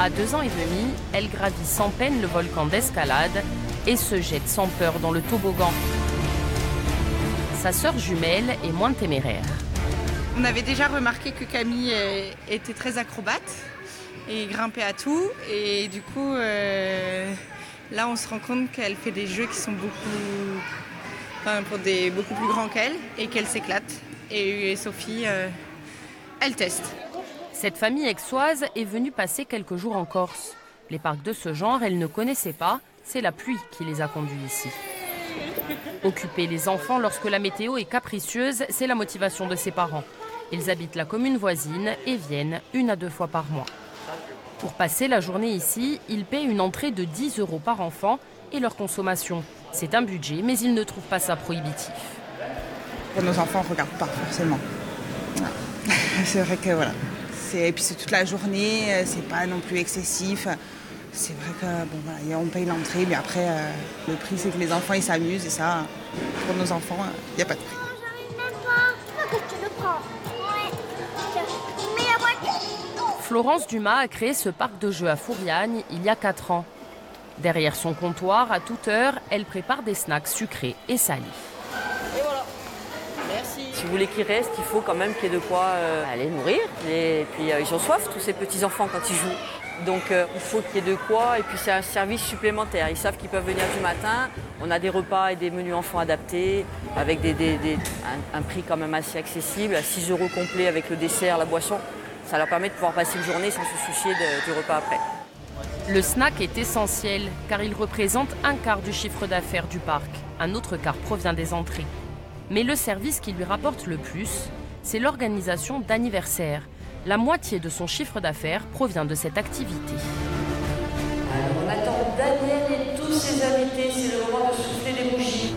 À 2 ans et demi, elle gravit sans peine le volcan d'Escalade et se jette sans peur dans le toboggan. Sa sœur jumelle est moins téméraire. On avait déjà remarqué que Camille était très acrobate et grimpait à tout. Et du coup, là, on se rend compte qu'elle fait des jeux qui sont beaucoup plus grands qu'elle et qu'elle s'éclate. Et Sophie, elle teste. Cette famille aixoise est venue passer quelques jours en Corse. Les parcs de ce genre, elle ne connaissait pas. C'est la pluie qui les a conduits ici. Occuper les enfants lorsque la météo est capricieuse, c'est la motivation de ses parents. Ils habitent la commune voisine et viennent 1 à 2 fois par mois. Pour passer la journée ici, ils paient une entrée de 10 € par enfant et leur consommation. C'est un budget, mais ils ne trouvent pas ça prohibitif. Pour nos enfants, on ne regarde pas forcément. C'est vrai que voilà. Et puis c'est toute la journée, c'est pas non plus excessif. C'est vrai que on paye l'entrée, mais après le prix c'est que les enfants ils s'amusent et ça, pour nos enfants, il n'y a pas de prix. Florence Dumas a créé ce parc de jeux à Fouriagne il y a 4 ans. Derrière son comptoir, à toute heure, elle prépare des snacks sucrés et salés. Et voilà. Merci. Si vous voulez qu'ils restent, il faut quand même qu'il y ait de quoi aller nourrir. Et puis ils ont soif, tous ces petits-enfants, quand ils jouent. Donc il faut qu'il y ait de quoi. Et puis c'est un service supplémentaire. Ils savent qu'ils peuvent venir du matin. On a des repas et des menus enfants adaptés, avec un prix quand même assez accessible, à 6 € complet avec le dessert, la boisson. Ça leur permet de pouvoir passer une journée sans se soucier du repas après. Le snack est essentiel car il représente 1/4 du chiffre d'affaires du parc. Un autre quart provient des entrées. Mais le service qui lui rapporte le plus, c'est l'organisation d'anniversaires. La moitié de son chiffre d'affaires provient de cette activité. Alors on attend Daniel et tous ses invités, c'est le moment de souffler des bougies.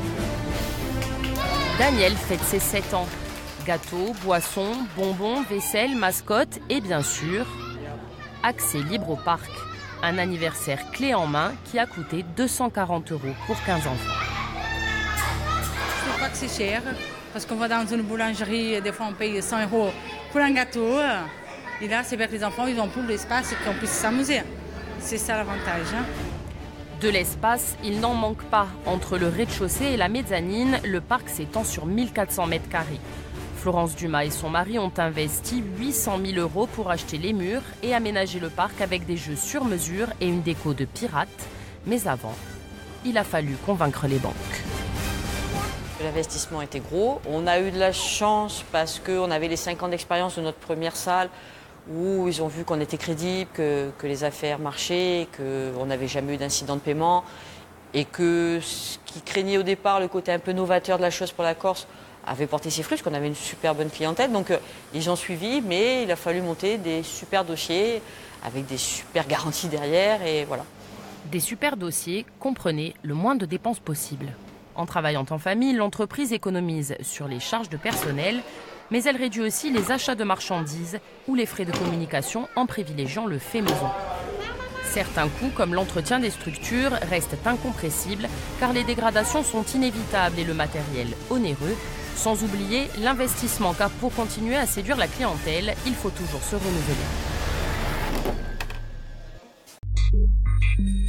Daniel fête ses 7 ans. Gâteaux, boissons, bonbons, vaisselle, mascotte et bien sûr, accès libre au parc. Un anniversaire clé en main qui a coûté 240 € pour 15 enfants. Je trouve pas que c'est cher, parce qu'on va dans une boulangerie, des fois on paye 100 € pour un gâteau. Et là, c'est bien que les enfants, ils ont plus d'espace et qu'on puisse s'amuser. C'est ça l'avantage. De l'espace, il n'en manque pas. Entre le rez-de-chaussée et la mezzanine, le parc s'étend sur 1400 mètres carrés. Florence Dumas et son mari ont investi 800 000 € pour acheter les murs et aménager le parc avec des jeux sur mesure et une déco de pirates. Mais avant, il a fallu convaincre les banques. L'investissement était gros. On a eu de la chance parce qu'on avait les 5 ans d'expérience de notre première salle où ils ont vu qu'on était crédible, que les affaires marchaient, qu'on n'avait jamais eu d'incident de paiement et que ce qui craignait au départ, le côté un peu novateur de la chose pour la Corse, avait porté ses fruits, parce qu'on avait une super bonne clientèle. Donc ils ont suivi, mais il a fallu monter des super dossiers avec des super garanties derrière et voilà. Des super dossiers, comprenez le moins de dépenses possible. En travaillant en famille, l'entreprise économise sur les charges de personnel, mais elle réduit aussi les achats de marchandises ou les frais de communication en privilégiant le fait maison. Certains coûts, comme l'entretien des structures, restent incompressibles car les dégradations sont inévitables et le matériel onéreux, sans oublier l'investissement car pour continuer à séduire la clientèle, il faut toujours se renouveler.